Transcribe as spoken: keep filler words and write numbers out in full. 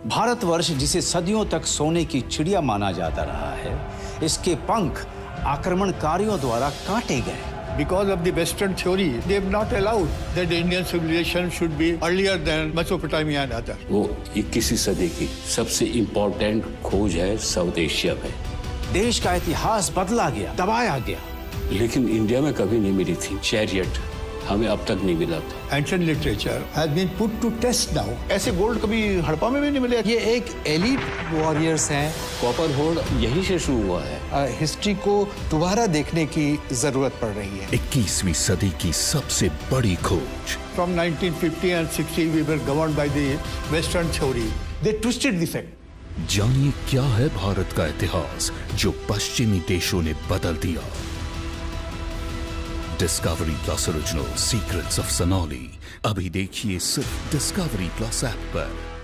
भारतवर्ष जिसे सदियों तक सोने की चिड़िया माना जाता रहा है, इसके पंख आक्रमणकारियों द्वारा काटे गए। Because of the Western theory, they have not allowed that the Indian civilization should be earlier than Mesopotamia and other. वो इक्कीसवीं सदी की सबसे इम्पोर्टेंट खोज है साउथ एशिया में। देश का इतिहास बदला गया, दबाया गया, लेकिन इंडिया में कभी नहीं मिली थी। चैरियट हमें अब तक नहीं मिला था। Ancient literature has been put to test now. ऐसे गोल्ड कभी हड़प्पा में भी नहीं मिले। ये एक एलीट वॉरियर्स हैं। कॉपर होल्ड यहीं से शुरू हुआ है। हिस्ट्री को दोबारा देखने की जरूरत पड़ रही है। इक्कीसवीं सदी की सबसे बड़ी खोज। From nineteen fifty and sixty we were governed by the Western theory. They twisted the fact. जानिए क्या है भारत का इतिहास जो पश्चिमी देशों ने बदल दिया। Discovery Plus original secrets of Sanauli अभी देखिए सिर्फ डिस्कवरी प्लस ऐप पर।